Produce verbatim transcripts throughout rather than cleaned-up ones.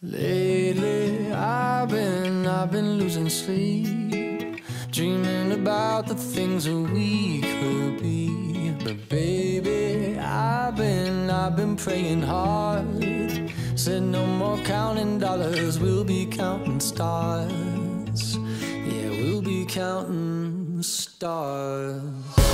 Lately, I've been, I've been losing sleep, dreaming about the things that we could be. But baby, I've been, I've been praying hard. Said no more counting dollars, we'll be counting stars. Yeah, we'll be counting stars.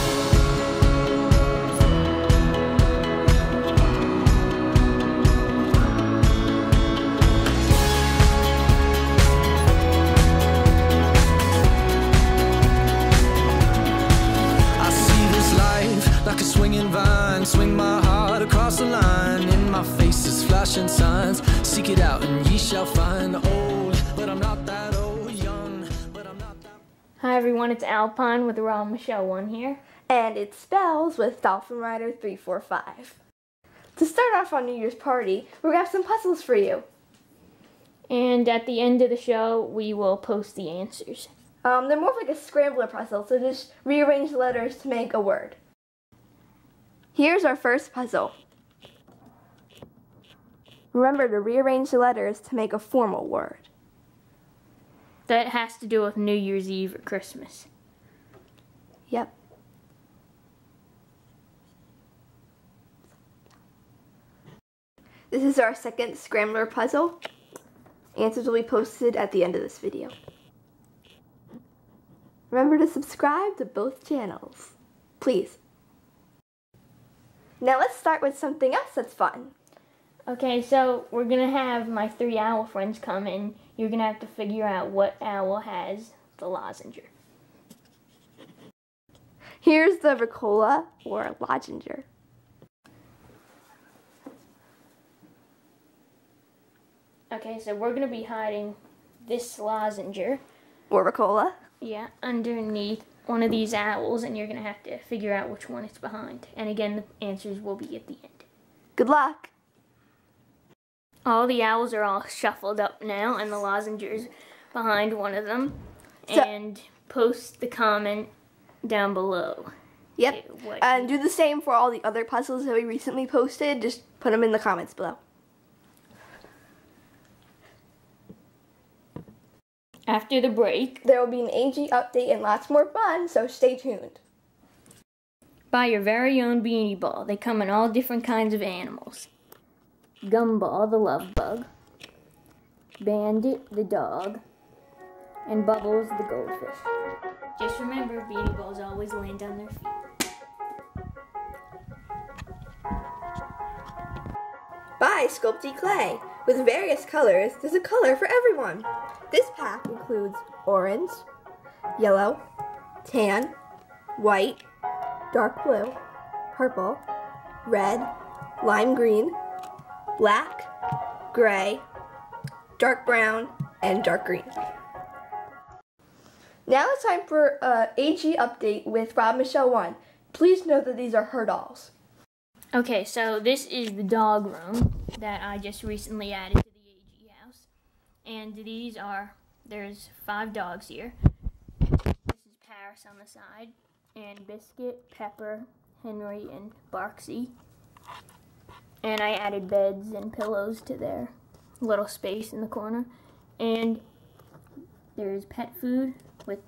Like a swinging vine, swing my heart across the line. In my face is flashing signs. Seek it out and ye shall find. Old, but I'm not that old. Young, but I'm not that. Hi everyone, it's Alpine with Rob Michelle one here. And it's Spells with Dolphinrider three four five. To start off on New Year's party, we have some puzzles for you. And at the end of the show, we will post the answers. Um, they're more of like a scrambler puzzle, so just rearrange the letters to make a word. Here's our first puzzle. Remember to rearrange the letters to make a formal word. That has to do with New Year's Eve or Christmas. Yep. This is our second scrambler puzzle. Answers will be posted at the end of this video. Remember to subscribe to both channels. Please. Now let's start with something else that's fun. Okay, so we're going to have my three owl friends come in. You're going to have to figure out what owl has the lozenger. Here's the Ricola or lozenger. Okay, so we're going to be hiding this lozenger. Or Ricola. Yeah, underneath one of these owls, and you're going to have to figure out which one it's behind. And again, the answers will be at the end. Good luck! All the owls are all shuffled up now, and the lozenger's behind one of them. So, and post the comment down below. Yep, and do the same for all the other puzzles that we recently posted. Just put them in the comments below. After the break, there will be an A G update and lots more fun, so stay tuned. Buy your very own beanie ball. They come in all different kinds of animals. Gumball, the love bug. Bandit, the dog. And Bubbles, the goldfish. Just remember, beanie balls always land on their feet. Buy Sculpty Clay. With various colors, there's a color for everyone. This pack includes orange, yellow, tan, white, dark blue, purple, red, lime green, black, gray, dark brown, and dark green. Now it's time for an A G update with Rob Michelle one. Please note that these are her dolls. Okay, so this is the dog room that I just recently added to the A G house. And these are, there's five dogs here. This is Paris on the side, and Biscuit, Pepper, Henry, and Barksy. And I added beds and pillows to their little space in the corner. And there's pet food with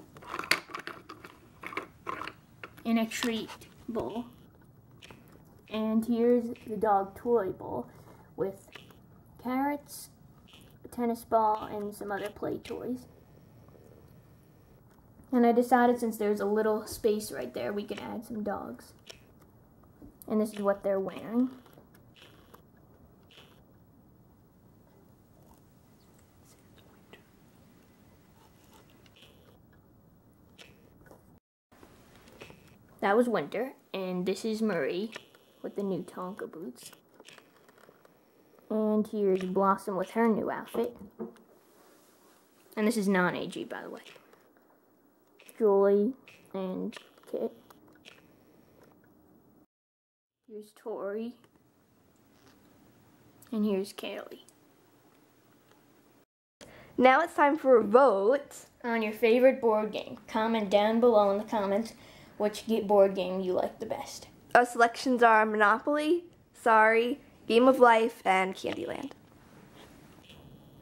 in a treat bowl. And here's the dog toy bowl with carrots, a tennis ball, and some other play toys. And I decided since there's a little space right there, we could add some dogs. And this is what they're wearing. That was Winter, and this is Marie with the new Tonka boots. And here's Blossom with her new outfit. And this is non-A G, by the way. Julie and Kit. Here's Tori. And here's Kaylee. Now it's time for a vote on your favorite board game. Comment down below in the comments which board game you like the best. Our selections are Monopoly, Sorry, Game of Life, and Candyland.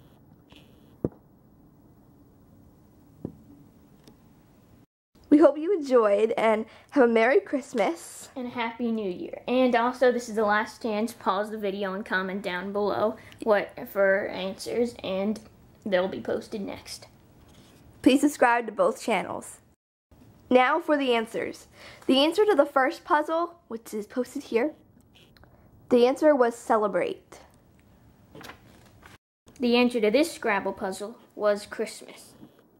hope you enjoyed and have a Merry Christmas. And a Happy New Year. And also, this is the last chance. Pause the video and comment down below what for answers, and they'll be posted next. Please subscribe to both channels. Now for the answers. The answer to the first puzzle, which is posted here, the answer was celebrate. The answer to this Scrabble puzzle was Christmas.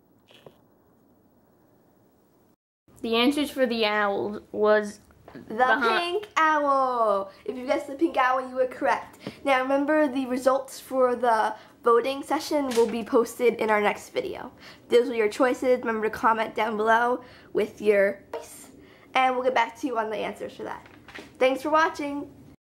The answers for the owl was The behind- pink owl. If you guessed the pink owl, you were correct. Now remember, the results for the voting session will be posted in our next video. Those are your choices. Remember to comment down below with your choice, and we'll get back to you on the answers for that. Thanks for watching.